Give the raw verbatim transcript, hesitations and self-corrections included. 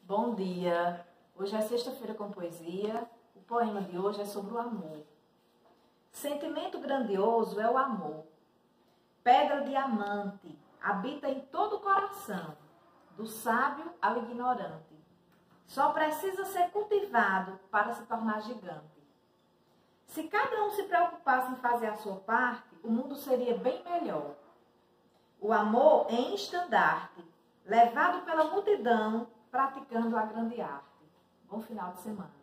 Bom dia! Hoje é sexta-feira com poesia. O poema de hoje é sobre o amor. Sentimento grandioso é o amor. Pedra diamante, habita em todo o coração, do sábio ao ignorante. Só precisa ser cultivado para se tornar gigante. Se cada um se preocupasse em fazer a sua parte, o mundo seria bem melhor. O amor é em estandarte, levado pela multidão, praticando a grande arte. Bom final de semana.